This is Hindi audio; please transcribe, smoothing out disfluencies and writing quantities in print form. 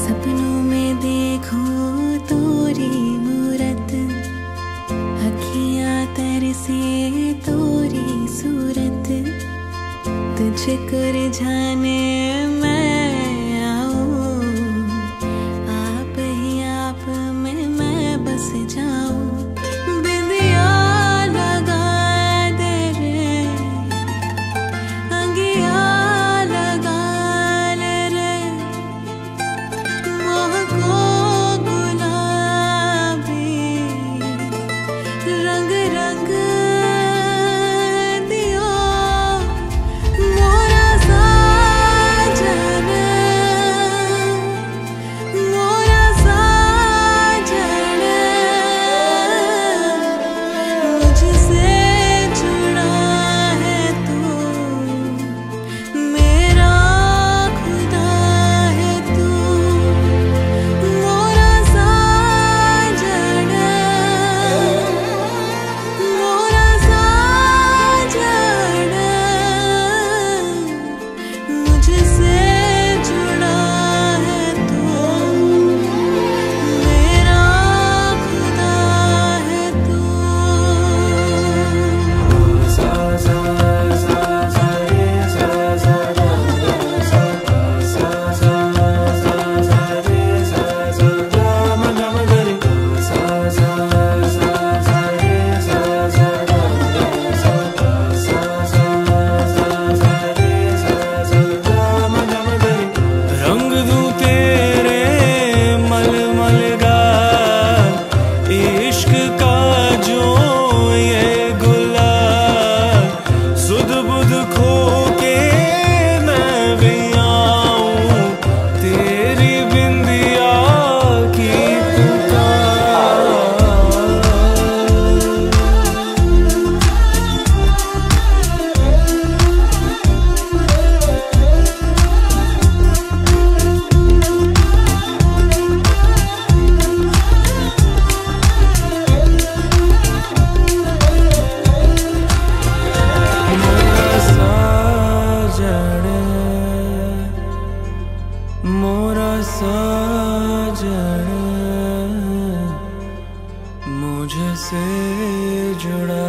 सपनों में देखो तोरी मूरत, अखियां तरसे तोरी सूरत, तुझको रिझाने मैं आऊं, आप ही आप में मैं बस जाऊं। बिंदिया लगा दे रे, अंगिया लगा ले रे, महको गुलाबी रंग रंग दियो मोरा साजन, मोरा साजन, मुझसे जुड़ा है तू, मेरा खुदा है तू, मोरा साजन, मोरा साजन, मुझसे जुड़ा है तू, मेरा खुदा है तू। रंग दूं तेरे मलमल का इश्क का जो ये गुलाल, सुध बुध खो के मैं भी आऊं, तेरी बिंदिया की पुकार। मोरा साजन, मुझसे जुड़ा